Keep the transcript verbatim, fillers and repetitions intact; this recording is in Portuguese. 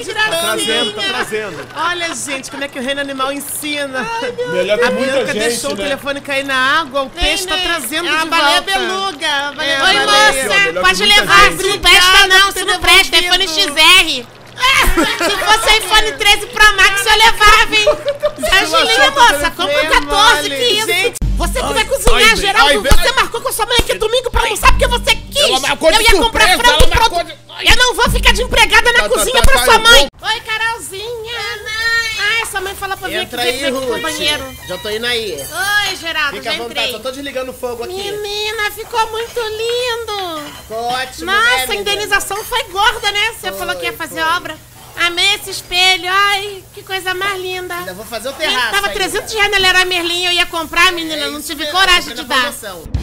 gracinha. Tá trazendo, tá trazendo. Olha, gente, como é que o reino animal ensina. Ai, Melhor que a muita Bianca gente, deixou né? o telefone cair na água, o peixe tá trazendo é uma de baleia volta. beluga. Uma baleia É, Oi, baleia. moça, Melhor pode que muita levar. gente. Se não presta, não. Obrigada Se por não ter presta, é iPhone devolvido. X R. Se fosse iPhone treze Pro Max, eu levava, hein? Angelina, moça, compra o catorze, que isso? Gente, Você que Ai, vai cozinhar, ai, Geraldo, ai, você ai. marcou com sua mãe aqui domingo pra almoçar porque você quis. Ela marcou de eu ia comprar surpresa, frango ela pronto. marcou de- Ai. Eu não vou ficar de empregada na Tá, tá, cozinha tá, pra tá, sua eu mãe. Oi, Carolzinha. Ai, sua mãe falou pra vir aqui entra ver aí, aqui pro Ruth. banheiro. Já tô indo aí. Oi, Geraldo, Fica à já vontade, entrei. só tô desligando o fogo aqui. Menina, ficou muito lindo. Ficou ótimo, né, Nossa, a menina? indenização foi gorda, né? Você Foi, falou que ia fazer foi. obra. Amei esse espelho. Ai, que coisa mais linda. Ainda vou fazer o Ih, terraço Tava ainda. trezentos reais na Leroy Merlin, eu ia comprar, menina, É não isso tive mesmo, coragem comprei de na dar. promoção.